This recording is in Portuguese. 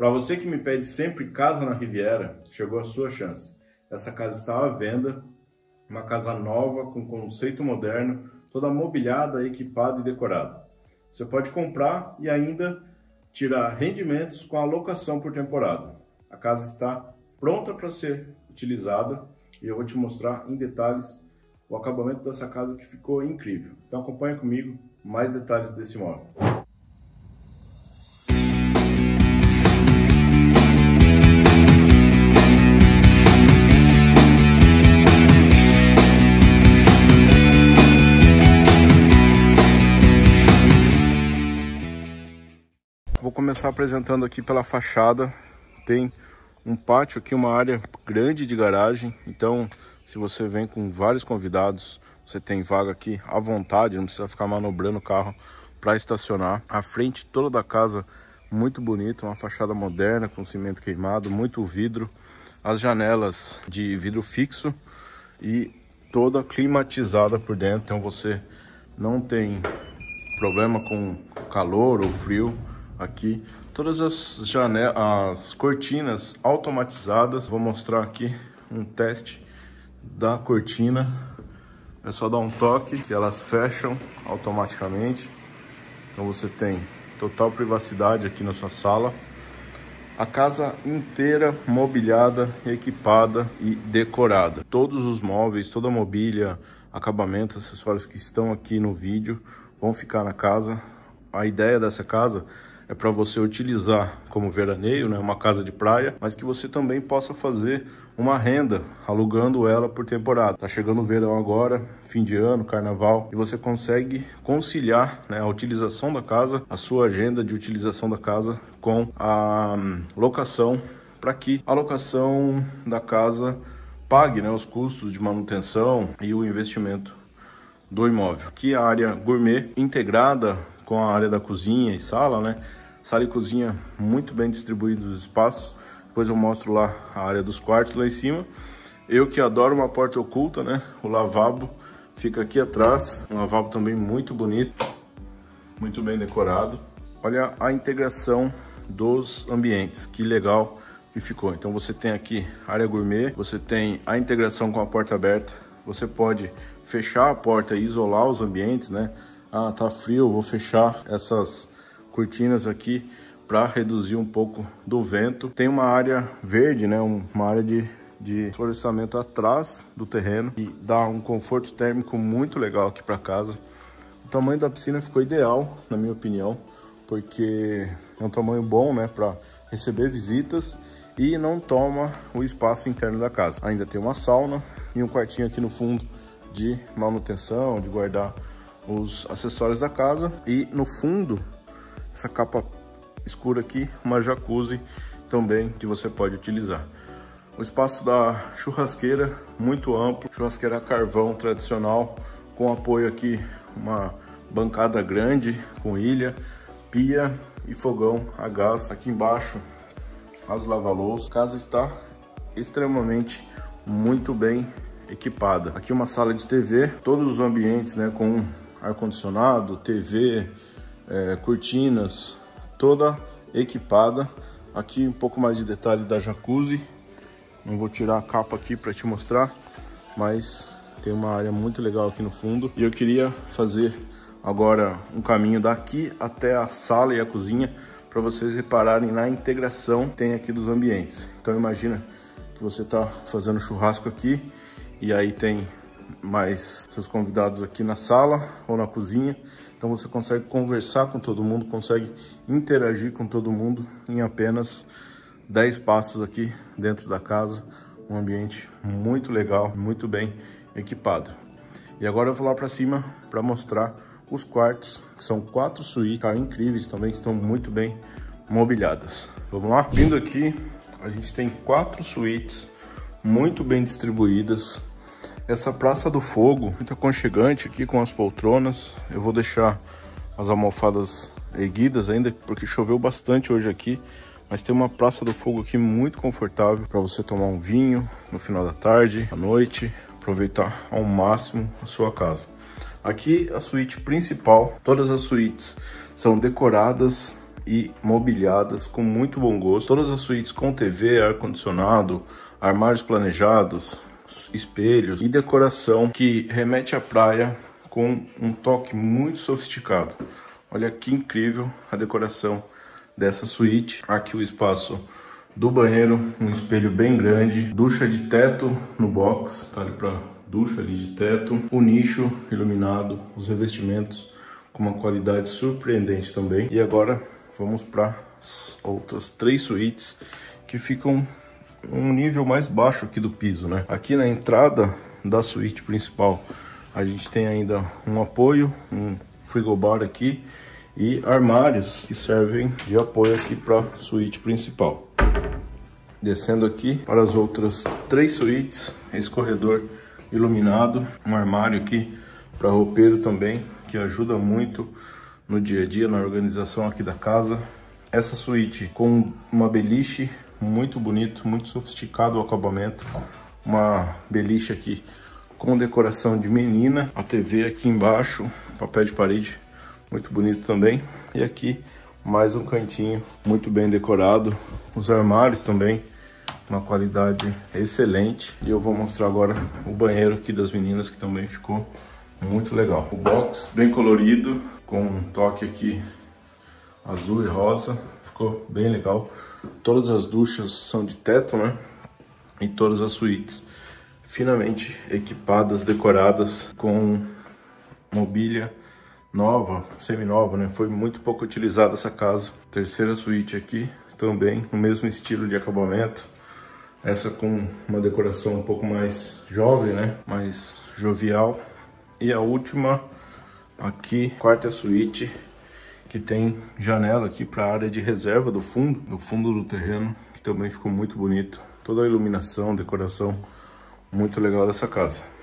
Para você que me pede sempre casa na Riviera, chegou a sua chance. Essa casa está à venda, uma casa nova com conceito moderno, toda mobiliada, equipada e decorada. Você pode comprar e ainda tirar rendimentos com a locação por temporada. A casa está pronta para ser utilizada e eu vou te mostrar em detalhes o acabamento dessa casa que ficou incrível. Então acompanha comigo mais detalhes desse imóvel. Vou começar apresentando aqui pela fachada. Tem um pátio aqui, uma área grande de garagem. Então, se você vem com vários convidados, você tem vaga aqui à vontade, não precisa ficar manobrando o carro para estacionar. A frente toda da casa muito bonita, uma fachada moderna com cimento queimado, muito vidro. As janelas de vidro fixo e toda climatizada por dentro. Então você não tem problema com calor ou frio. Aqui todas as cortinas automatizadas. Vou mostrar aqui um teste da cortina. É só dar um toque que elas fecham automaticamente. Então você tem total privacidade aqui na sua sala. A casa inteira mobiliada, equipada e decorada. Todos os móveis, toda a mobília, acabamento, acessórios que estão aqui no vídeo vão ficar na casa. A ideia dessa casa é para você utilizar como veraneio, né, uma casa de praia, mas que você também possa fazer uma renda alugando ela por temporada. Tá chegando o verão agora, fim de ano, carnaval, e você consegue conciliar, né, a utilização da casa, a sua agenda de utilização da casa com a locação, para que a locação da casa pague, né, os custos de manutenção e o investimento do imóvel. Aqui a área gourmet integrada com a área da cozinha e sala, né? Sala e cozinha muito bem distribuídos os espaços. Depois eu mostro lá a área dos quartos lá em cima. Eu que adoro uma porta oculta, né? O lavabo fica aqui atrás. Um lavabo também muito bonito, muito bem decorado. Olha a integração dos ambientes, que legal que ficou. Então você tem aqui área gourmet, você tem a integração com a porta aberta. Você pode fechar a porta e isolar os ambientes, né? Ah, tá frio, vou fechar essas cortinas aqui para reduzir um pouco do vento. Tem uma área verde, né? Uma área de florestamento atrás do terreno e dá um conforto térmico muito legal aqui para casa. O tamanho da piscina ficou ideal, na minha opinião, porque é um tamanho bom, né, para receber visitas e não toma o espaço interno da casa. Ainda tem uma sauna e um quartinho aqui no fundo de manutenção, de guardar os acessórios da casa. E no fundo, essa capa escura aqui, uma jacuzzi também que você pode utilizar. O espaço da churrasqueira muito amplo, churrasqueira a carvão tradicional, com apoio aqui, uma bancada grande com ilha, pia e fogão a gás. Aqui embaixo as lava-louças. A casa está extremamente muito bem equipada. Aqui uma sala de TV, todos os ambientes, né, com ar-condicionado, TV, cortinas, toda equipada. Aqui um pouco mais de detalhe da jacuzzi. Não vou tirar a capa aqui para te mostrar, mas tem uma área muito legal aqui no fundo. E eu queria fazer agora um caminho daqui até a sala e a cozinha para vocês repararem na integração que tem aqui dos ambientes. Então imagina que você está fazendo churrasco aqui e aí tem mais seus convidados aqui na sala ou na cozinha. Então você consegue conversar com todo mundo, consegue interagir com todo mundo em apenas 10 passos aqui dentro da casa. Um ambiente muito legal, muito bem equipado. E agora eu vou lá para cima para mostrar os quartos, que são 4 suítes, tá, incríveis também, estão muito bem mobiliadas. Vamos lá? Vindo aqui, a gente tem 4 suítes muito bem distribuídas. Essa Praça do Fogo, muito aconchegante aqui com as poltronas. Eu vou deixar as almofadas erguidas ainda, porque choveu bastante hoje aqui. Mas tem uma Praça do Fogo aqui muito confortável para você tomar um vinho no final da tarde, à noite, aproveitar ao máximo a sua casa. Aqui a suíte principal, todas as suítes são decoradas e mobiliadas com muito bom gosto. Todas as suítes com TV, ar-condicionado, armários planejados, espelhos e decoração que remete à praia com um toque muito sofisticado. Olha que incrível a decoração dessa suíte. Aqui o espaço do banheiro, um espelho bem grande, ducha de teto no box, tá ali para ducha ali de teto, o nicho iluminado, os revestimentos com uma qualidade surpreendente também. E agora vamos para as outras 3 suítes que ficam um nível mais baixo aqui do piso, né? Aqui na entrada da suíte principal a gente tem ainda um apoio, um frigobar aqui e armários que servem de apoio aqui para a suíte principal. Descendo aqui para as outras 3 suítes, esse corredor iluminado, um armário aqui para roupeiro também, que ajuda muito no dia a dia, na organização aqui da casa. Essa suíte com uma beliche muito bonito, muito sofisticado o acabamento, uma beliche aqui com decoração de menina, a TV aqui embaixo, papel de parede muito bonito também, e aqui mais um cantinho muito bem decorado, os armários também uma qualidade excelente. E eu vou mostrar agora o banheiro aqui das meninas, que também ficou muito legal. O box bem colorido, com um toque aqui azul e rosa, ficou bem legal. Todas as duchas são de teto, né? E todas as suítes finamente equipadas, decoradas com mobília nova, semi-nova, né? Foi muito pouco utilizada essa casa. Terceira suíte aqui, também no mesmo estilo de acabamento. Essa com uma decoração um pouco mais jovem, né? Mais jovial. E a última aqui, quarta suíte, que tem janela aqui para a área de reserva do fundo do terreno, que também ficou muito bonito. Toda a iluminação, decoração muito legal dessa casa.